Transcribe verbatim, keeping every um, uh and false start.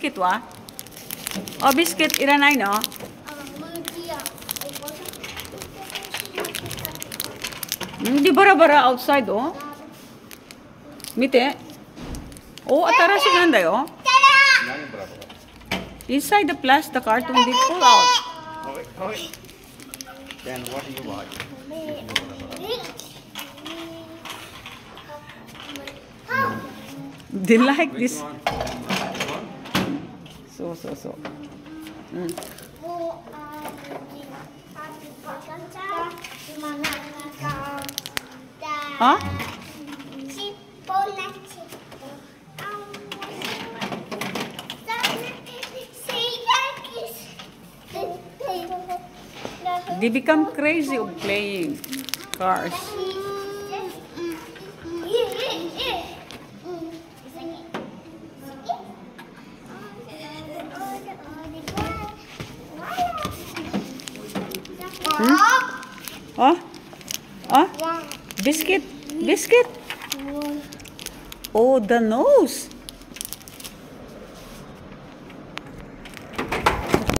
biscuit wa? Oh, biscuit iranai no? Hindi bara-bara outside oh. Mite. Oh, atarashiなんだよ. Inside the plastic, the cartoon did pull out. Then what do you watch? They like this. So, so, so. Mm. Huh? They become crazy of playing cars. Hmm? Oh? Oh? Biscuit? Biscuit? Oh, the nose.